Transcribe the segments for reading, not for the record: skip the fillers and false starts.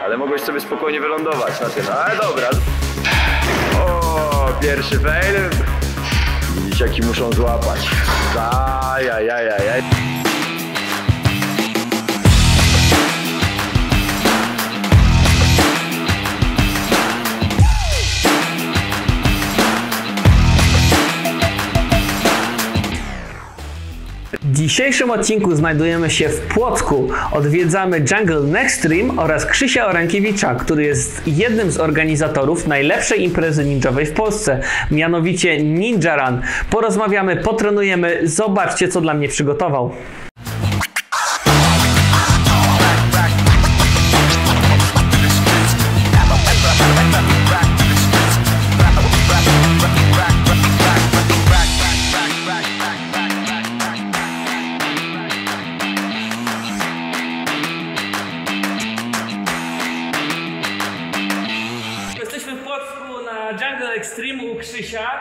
ale mogłeś sobie spokojnie wylądować na tym, ale dobra. O, pierwszy fail. Widzicie, jaki muszą złapać. Ajajajajaj. W dzisiejszym odcinku znajdujemy się w Płocku. Odwiedzamy Jungle Nextreme oraz Krzysia Orankiewicza, który jest jednym z organizatorów najlepszej imprezy ninjowej w Polsce, mianowicie Ninja Run. Porozmawiamy, potrenujemy, zobaczcie, co dla mnie przygotował. Jungle Extreme u Krzysia,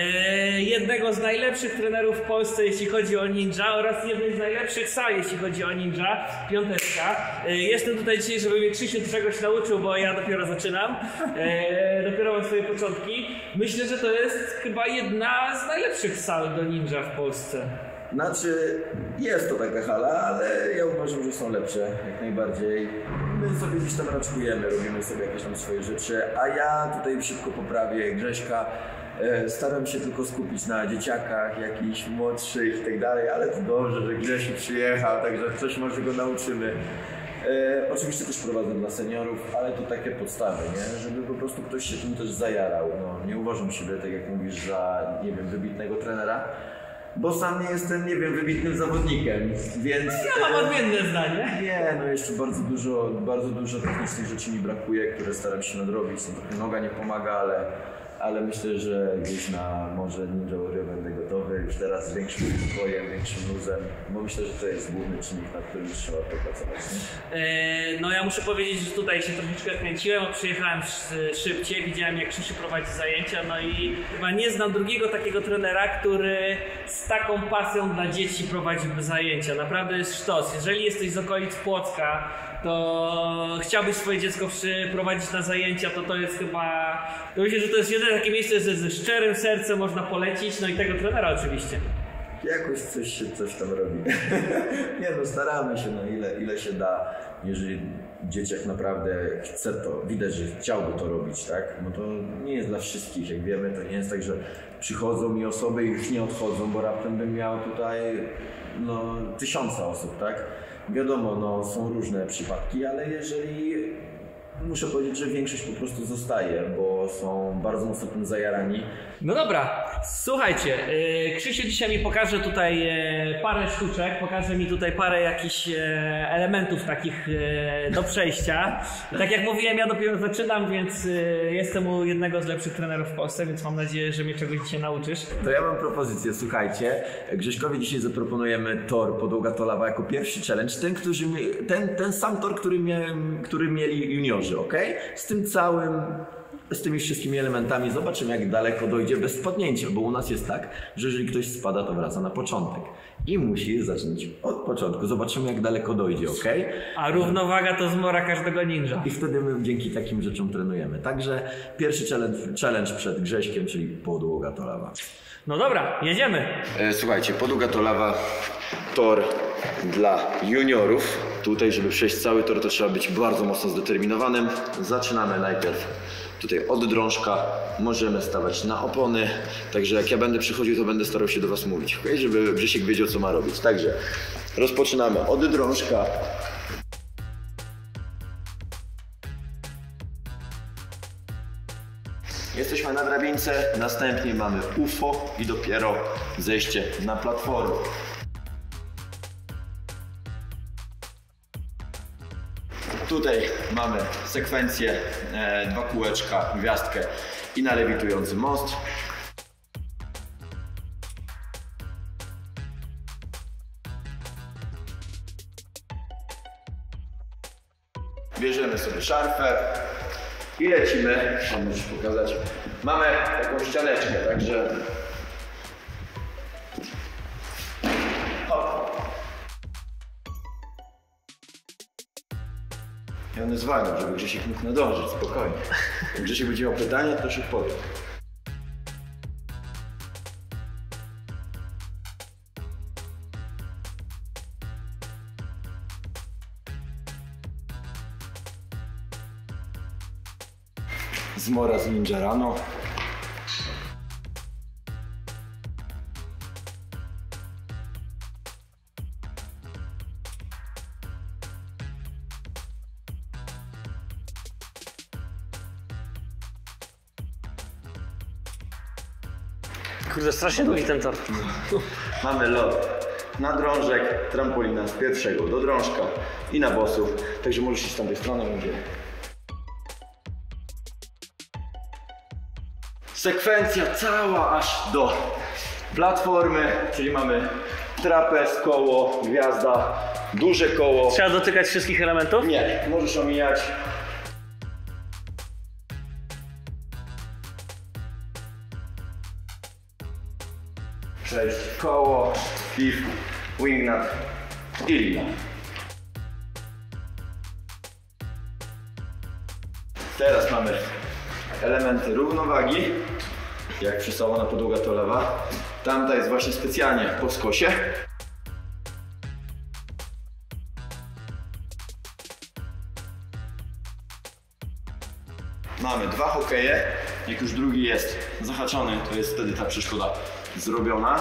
jednego z najlepszych trenerów w Polsce, jeśli chodzi o ninja, oraz jednej z najlepszych sal, jeśli chodzi o ninja, piąteczka. Jestem tutaj dzisiaj, żeby mnie Krzysiu czegoś nauczył, bo ja dopiero zaczynam, dopiero mam swoje początki. Myślę, że to jest chyba jedna z najlepszych sal do ninja w Polsce. Znaczy, jest to taka hala, ale ja uważam, że są lepsze, jak najbardziej. My sobie gdzieś tam raczkujemy, robimy sobie jakieś tam swoje rzeczy, a ja tutaj szybko poprawię Grześka. Staram się tylko skupić na dzieciakach, jakichś młodszych i tak dalej, ale to dobrze, że Grzesiu przyjechał, także coś może go nauczymy. Oczywiście też prowadzę dla seniorów, ale to takie podstawy, nie? Żeby po prostu ktoś się tym też zajarał. No, nie uważam siebie, tak jak mówisz, za, nie wiem, wybitnego trenera. Bo sam nie jestem, nie wiem, wybitnym zawodnikiem, więc... Ja mam odmienne zdanie. Nie, no jeszcze bardzo dużo technicznych rzeczy mi brakuje, które staram się nadrobić. No, trochę noga nie pomaga, ale myślę, że gdzieś na może Ninja Warrior będę gotowy już teraz z większym spokojem, większym luzem, bo myślę, że to jest główny czynnik, nad którym trzeba popracować. No ja muszę powiedzieć, że tutaj się troszeczkę kręciłem, bo przyjechałem szybciej, widziałem, jak Krzysiu prowadzi zajęcia, no i chyba nie znam drugiego takiego trenera, który z taką pasją dla dzieci prowadziłby zajęcia. Naprawdę jest sztos. Jeżeli jesteś z okolic Płocka, to chciałbyś swoje dziecko przyprowadzić na zajęcia, to jest chyba... To myślę, że to jest jedyne takie miejsce, że ze szczerym sercem można polecić, no i tego trenera oczywiście. Jakoś coś tam robi. Nie no, staramy się, no ile się da. Jeżeli dzieciak naprawdę chce to, widać, że chciałby to robić, tak? No to nie jest dla wszystkich, jak wiemy, to nie jest tak, że przychodzą mi osoby i już nie odchodzą, bo raptem bym miał tutaj no 1000 osób, tak? Wiadomo, no są różne przypadki, ale jeżeli... Muszę powiedzieć, że większość po prostu zostaje, bo są bardzo mocno tym zajarani. No dobra, słuchajcie, Krzysiu dzisiaj mi pokaże tutaj parę sztuczek, pokaże mi tutaj parę jakichś elementów takich do przejścia. Tak jak mówiłem, ja dopiero zaczynam, więc jestem u jednego z lepszych trenerów w Polsce, więc mam nadzieję, że mnie czegoś dzisiaj nauczysz. To ja mam propozycję, słuchajcie. Grześkowi dzisiaj zaproponujemy tor podłoga to lawa jako pierwszy challenge. Ten sam tor, który mieli juniorzy, ok? Z tymi wszystkimi elementami zobaczymy, jak daleko dojdzie bez spadnięcia, bo u nas jest tak, że jeżeli ktoś spada, to wraca na początek i musi zacząć od początku. Zobaczymy, jak daleko dojdzie, ok? A równowaga to zmora każdego ninja. I wtedy my dzięki takim rzeczom trenujemy. Także pierwszy challenge przed Grześkiem, czyli podłoga to lawa. No dobra, jedziemy. Słuchajcie, podłoga to lawa, tor dla juniorów. Tutaj, żeby przejść cały tor, to trzeba być bardzo mocno zdeterminowanym. Zaczynamy najpierw tutaj od drążka, możemy stawać na opony, także jak ja będę przychodził, to będę starał się do Was mówić, okay? Żeby Grzesiek wiedział, co ma robić. Także rozpoczynamy od drążka. Jesteśmy na drabince, następnie mamy UFO i dopiero zejście na platformę. Tutaj mamy sekwencję, 2 kółeczka, gwiazdkę i na lewitujący most. Bierzemy sobie szarfę i lecimy. Możesz pokazać. Mamy taką ścianeczkę, także hop. będę zwalniał, żeby Grzesiek mógł nadążyć, spokojnie. Jak Grzesiek będzie miał pytanie, to już odpowiem. Zmora z Ninja rano. Kurde, strasznie długi ten tor. Mamy lot na drążek, trampolina z pierwszego do drążka i na bossów. Także możesz iść z tamtej strony, mówię. Sekwencja cała aż do platformy, czyli mamy trapez, koło, gwiazda, duże koło. Trzeba dotykać wszystkich elementów? Nie, możesz omijać. Przejść koło, flip, wingnut i lina. Teraz mamy elementy równowagi. Jak przystałowana podłoga to lewa. Tamta jest właśnie specjalnie po skosie. Mamy dwa hokeje. Jak już drugi jest zahaczony, to jest wtedy ta przeszkoda zrobiona.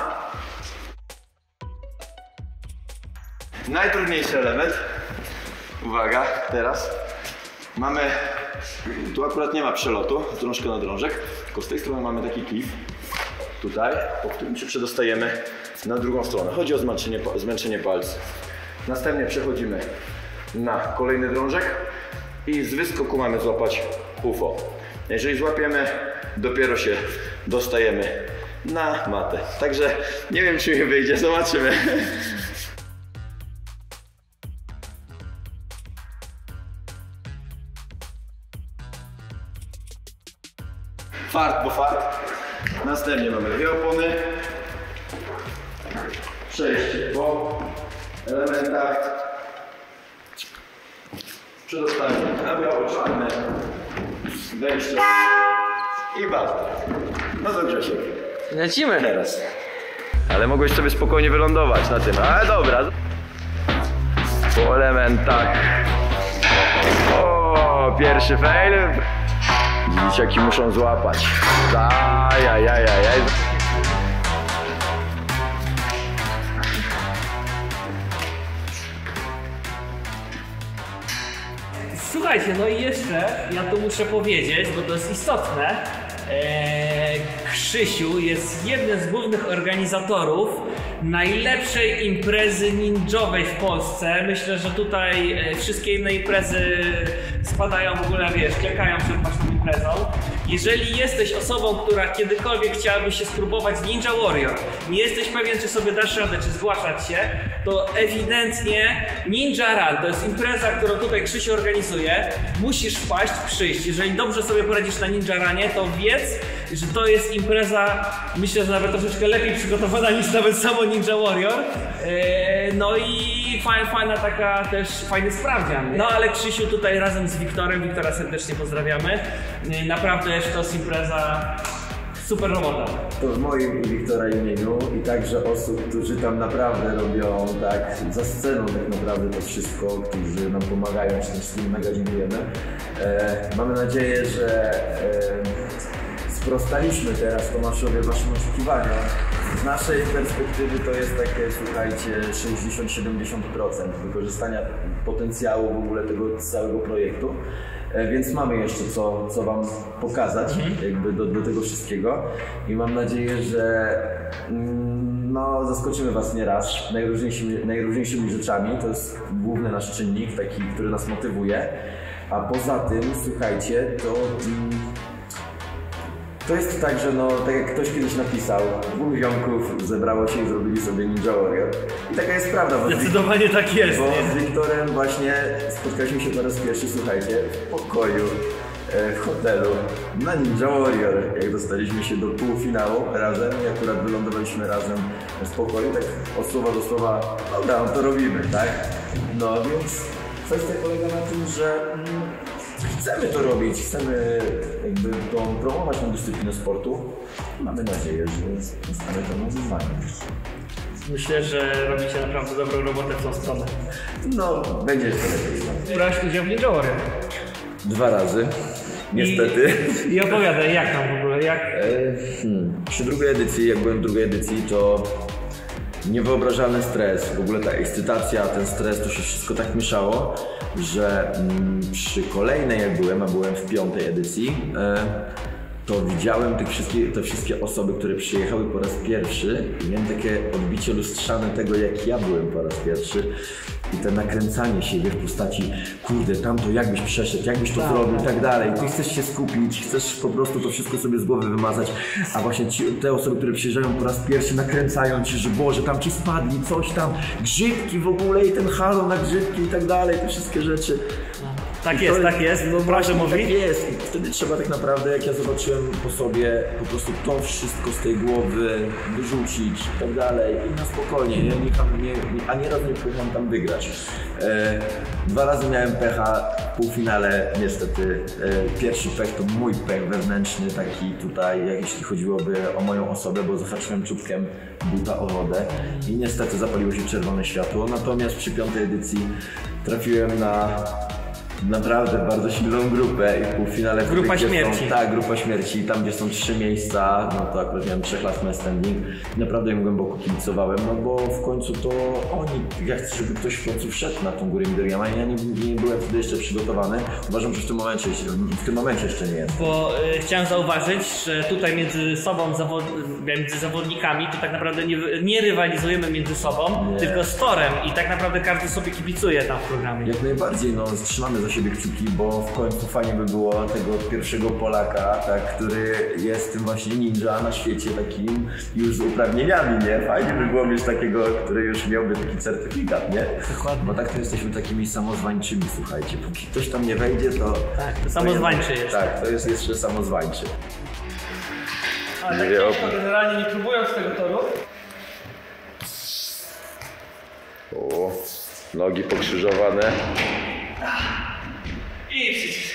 Najtrudniejszy element. Uwaga, teraz mamy, tu akurat nie ma przelotu z drążka na drążek, tylko z tej strony mamy taki klif, tutaj, po którym się przedostajemy na drugą stronę. Chodzi o zmęczenie palców. Następnie przechodzimy na kolejny drążek i z wyskoku mamy złapać UFO. Jeżeli złapiemy, dopiero się dostajemy na matę. Także nie wiem, czy mi wyjdzie, zobaczymy. Fart po fart. Następnie mamy dwie opony. Przejście po elementach. Przedostanie na biało-czarne. Wejście. I basta. No to Grzesiek. Lecimy. Teraz. Ale mogłeś sobie spokojnie wylądować na tym. Ale dobra. Po elementach. O, pierwszy fail. Dzieciaki muszą złapać. Ajajajajaj. Słuchajcie, no i jeszcze ja tu muszę powiedzieć, bo to jest istotne. Krzysiu jest jednym z głównych organizatorów najlepszej imprezy ninjowej w Polsce. Myślę, że tutaj wszystkie inne imprezy spadają w ogóle, wiesz, klekają przed waszą imprezą. Jeżeli jesteś osobą, która kiedykolwiek chciałaby się spróbować Ninja Warrior, nie jesteś pewien, czy sobie dasz radę, czy zgłaszać się, to ewidentnie Ninja Run to jest impreza, którą tutaj Krzysiu organizuje. Musisz wpaść, przyjść. Jeżeli dobrze sobie poradzisz na Ninja Runie, to wiedz, że to jest impreza, myślę, że nawet troszeczkę lepiej przygotowana niż nawet samo Ninja Warrior. No i fajna taka też, fajny sprawdzian. No ale Krzysiu tutaj razem z Wiktora serdecznie pozdrawiamy. Naprawdę to jest impreza super robota. To w moim i Wiktora imieniu i także osób, którzy tam naprawdę robią tak za sceną tak naprawdę to wszystko, którzy nam pomagają, czy też z nimi mega dziękujemy. Mamy nadzieję, że sprostaliśmy teraz Tomaszowi waszym oczekiwaniom. Z naszej perspektywy to jest takie, słuchajcie, 60-70% wykorzystania potencjału w ogóle tego całego projektu. Więc mamy jeszcze co wam pokazać jakby do tego wszystkiego i mam nadzieję, że no, zaskoczymy was nieraz najróżniejszymi rzeczami. To jest główny nasz czynnik, taki, który nas motywuje. A poza tym, słuchajcie, to jest tak, że no, tak jak ktoś kiedyś napisał, dwóch ziomków zebrało się i zrobili sobie Ninja Warrior. I taka jest prawda. Zdecydowanie tak jest. Bo z Wiktorem właśnie spotkaliśmy się po raz pierwszy, słuchajcie, w pokoju, w hotelu, na Ninja Warrior. Jak dostaliśmy się do półfinału razem i akurat wylądowaliśmy razem w pokoju, tak od słowa do słowa, dobra, no to robimy, tak? No więc kwestia polega na tym, że chcemy to robić, chcemy jakby promować tę dyscyplinę sportu. Mamy nadzieję, że zostanie to na wyzwanie. Myślę, że robicie naprawdę dobrą robotę w tą stronę. No, będzie jeszcze lepiej. Brałeś udział w Ninja Warrior. 2 razy, niestety. I opowiadaj, jak tam w ogóle, jak? Przy drugiej edycji, jak byłem w drugiej edycji, to niewyobrażalny stres, w ogóle ta ekscytacja, ten stres, to się wszystko tak mieszało, że przy kolejnej jak byłem, a byłem w 5. edycji, to widziałem te wszystkie osoby, które przyjechały po raz pierwszy i miałem takie odbicie lustrzane tego, jak ja byłem po raz pierwszy. I to nakręcanie siebie w postaci, kurde, tamto jakbyś przeszedł, jakbyś to zrobił i tak dalej. Ty chcesz się skupić, chcesz po prostu to wszystko sobie z głowy wymazać, a właśnie te osoby, które przyjeżdżają po raz pierwszy, nakręcają ci, że Boże, tam ci spadli, coś tam, grzybki w ogóle i ten halo na grzybki i tak dalej, te wszystkie rzeczy. Tak jest, no proszę mówić. Tak jest. I wtedy trzeba tak naprawdę, jak ja zobaczyłem po sobie, po prostu to wszystko z tej głowy wyrzucić i tak dalej i na spokojnie. Ja ani razu nie próbowałem tam wygrać. 2 razy miałem pecha w półfinale, niestety. Pierwszy pech to mój pech wewnętrzny, taki tutaj, jeśli chodziłoby o moją osobę, bo zahaczyłem czubkiem buta o wodę i niestety zapaliło się czerwone światło. Natomiast przy 5. edycji trafiłem na naprawdę bardzo silną grupę i w półfinale... Grupa śmierci. Tak, grupa śmierci. Tam, gdzie są 3 miejsca, no to akurat miałem 3 last man standing. Naprawdę im głęboko kibicowałem, no bo w końcu to oni, ja chcę, żeby ktoś w końcu wszedł na tą górę Midoriyama. Ja nie byłem wtedy jeszcze przygotowany. Uważam, że w tym momencie jeszcze nie jest. Bo chciałem zauważyć, że tutaj między sobą, między zawodnikami, to tak naprawdę nie rywalizujemy między sobą, tylko z torem i tak naprawdę każdy sobie kibicuje tam w programie. Jak najbardziej, no trzymamy za siebie kciuki, bo w końcu fajnie by było tego pierwszego Polaka, tak, który jest tym właśnie ninja na świecie takim już z uprawnieniami, nie? Fajnie by było mieć takiego, który już miałby taki certyfikat, nie? Dokładnie. Bo tak to jesteśmy takimi samozwańczymi, słuchajcie. Póki ktoś tam nie wejdzie, to... Tak, to samozwańczy jest. Tak, to jest jeszcze samozwańczy. Ale tak ciężko generalnie nie próbując tego toru. O, nogi pokrzyżowane. I przycisk.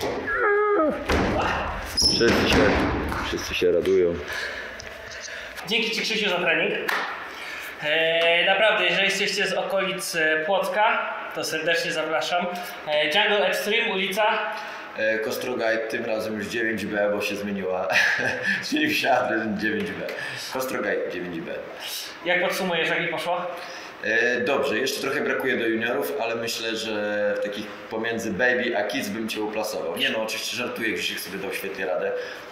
Wszyscy się radują. Dzięki Ci, Krzysiu, za trening. Naprawdę, jeżeli jesteście z okolic Płocka, to serdecznie zapraszam. Jungle Extreme, ulica? Kostrogaj, tym razem już 9B, bo się zmieniła. Zmienił się adres 9B. Kostrogaj 9B. Jak podsumujesz, jak mi poszło? Dobrze, jeszcze trochę brakuje do juniorów, ale myślę, że w takich pomiędzy baby a kids bym Cię uplasował. Nie no, oczywiście żartuję, Grzesiek sobie dał świetnie radę.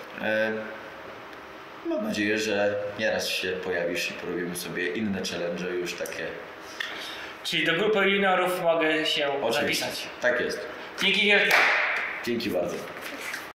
Mam nadzieję, że nieraz się pojawisz i porobimy sobie inne challenge już takie. Czyli do grupy juniorów mogę się zapisać. Tak jest. Dzięki wielkie. Dzięki bardzo.